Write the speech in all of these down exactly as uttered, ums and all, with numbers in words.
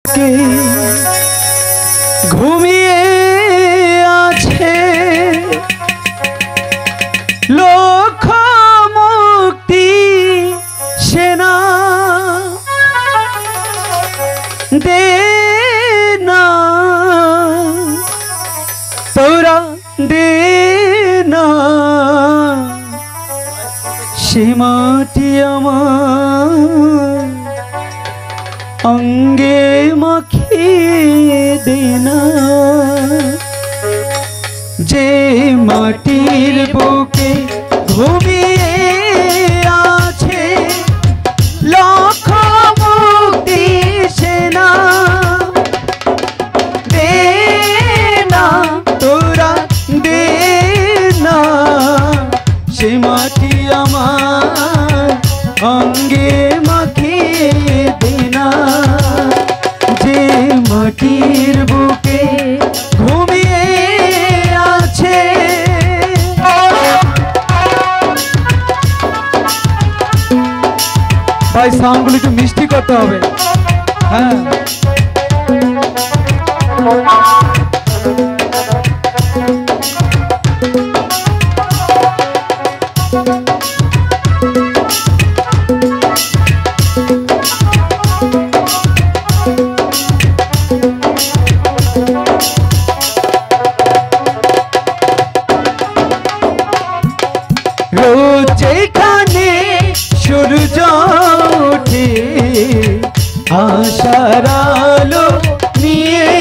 কে ঘুমিয়ে আছে লক্ষ মুক্তি সেনা দে না তোরা দে না সীমাটি আমার অঙ্গে মাখিয়ে দেনা যে মাটির বুকে ঘুমিয়ে আছে লক্ষ মুক্তি সেনা দে না তোরা দে না সে মাটি আমার অঙ্গে মাখিয়ে দেনা যে মাটির বুকে ঘুমিয়ে আছে ভাই সাউন্ডগুলো একটু মিষ্টি করতে হবে। হ্যাঁ রোজ যেখানে সূর্য ওঠে আশার আলো নিয়ে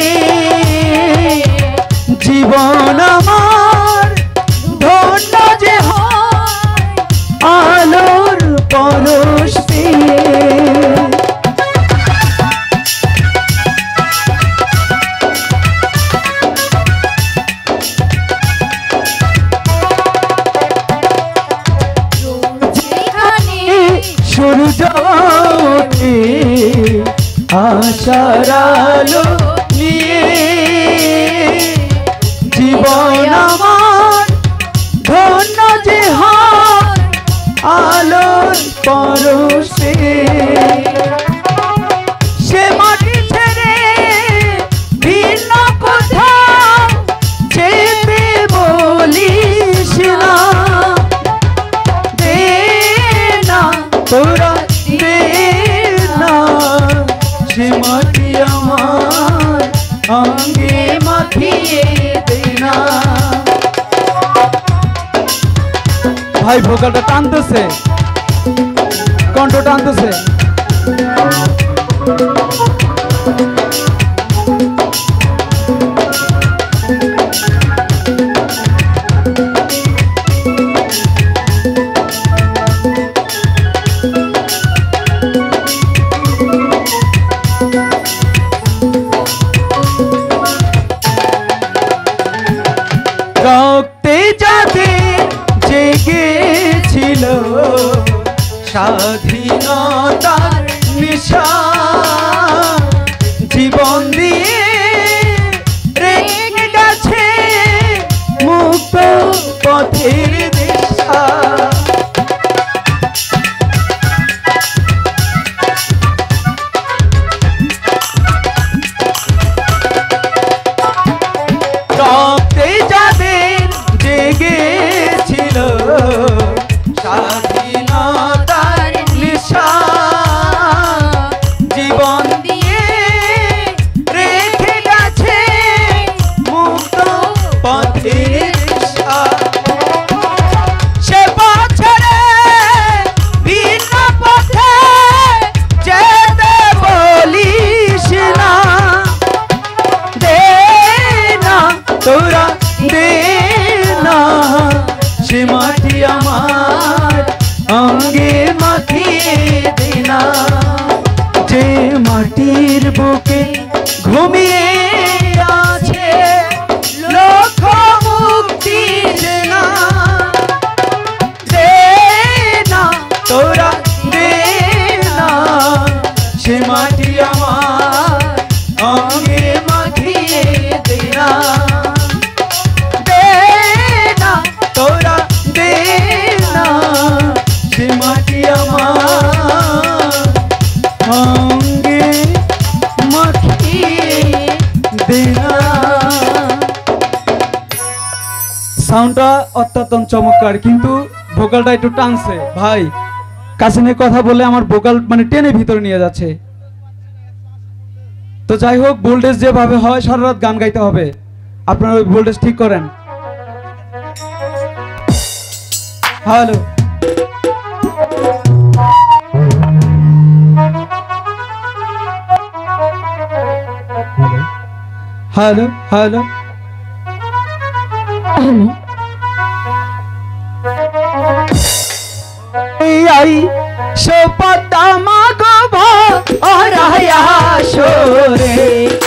জীবন আমার ধন্য যে হয় আলোর পরশ পেয়ে সূর্য ওঠে আশার আলো নিয়ে জীবন আমার ধন্য যে হয় আলোর পরশে সে মাটি ছেড়ে ভিন্ন কোথাও যেতে বলিস না দে না তোরা দে না সে মাটি আমার অঙ্গে মাখিয়ে দে না। ভাই ভোকালটা টানতেছে, কণ্ঠ টানতেছে। রক্তে যাদের জেগেছিল স্বাধীনতার নিশা সাউন্ডটা অত্যন্ত চমৎকার, কিন্তু ভোকালটা একটু টানছে ভাই। কাছে নিয়ে কথা বলে আমার ভোকাল মানে টেনে ভিতরে নিয়ে যাচ্ছে। তো যাই হোক, ভোল্টেজ যেভাবে হয় সারা রাত গান গাইতে হবে, আপনারা ওই ভোল্টেজ ঠিক করেন। হ্যালো হ্যালো হ্যালো आई सोपता मागो भा और आया शोरे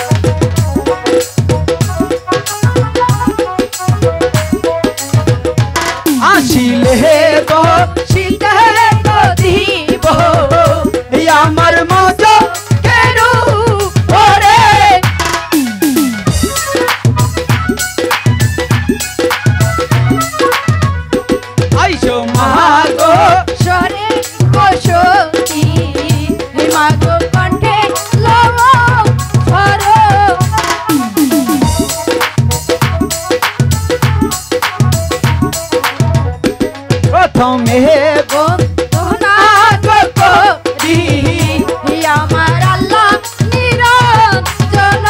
आशिले बो शीते तो दीबो या मर मौजो केनु ओरे आइशो मागो शोरे कोशोती मागो कंठे लवो फरो प्रथमे बंधना करी আমার আল্লাহ নিরঞ্জন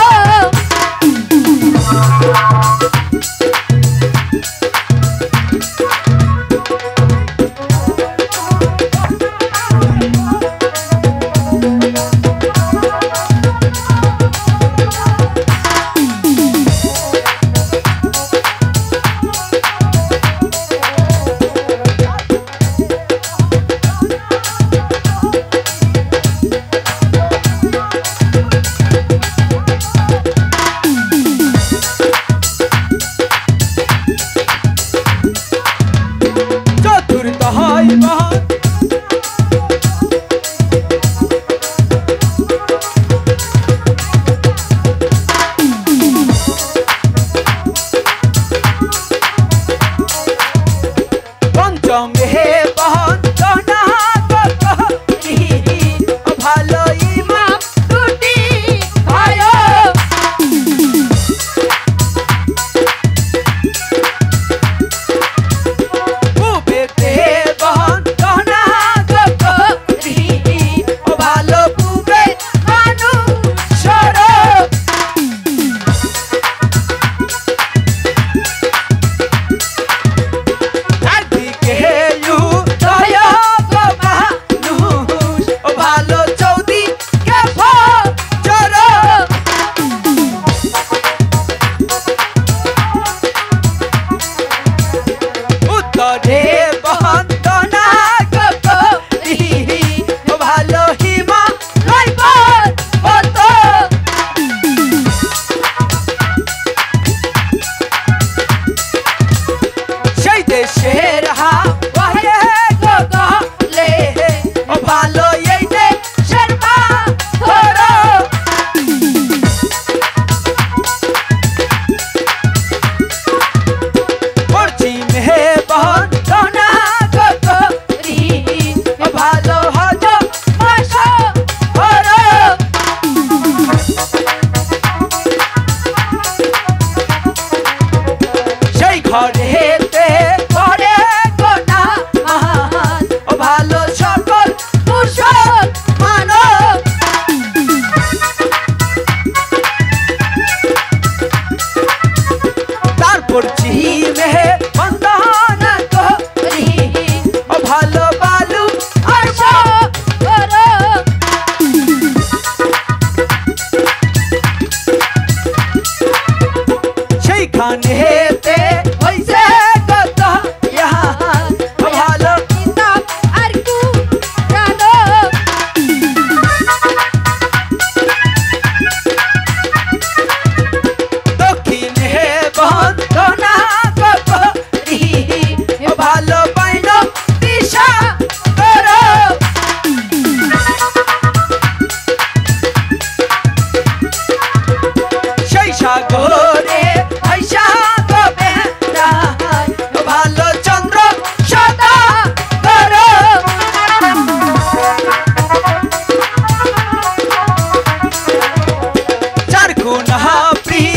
प्रिय